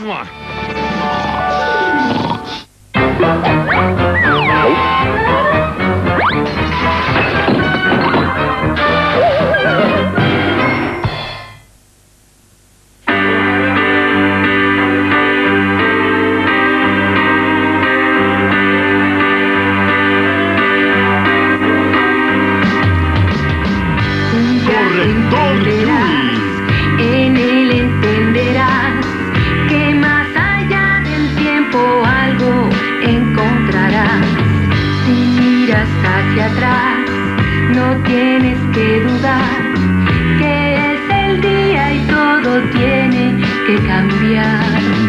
mismo. Corrector Yui. En él entenderás que más allá del tiempo algo encontrarás. Si miras hacia atrás, no tienes que dudar que es el día y todo tiene que cambiar.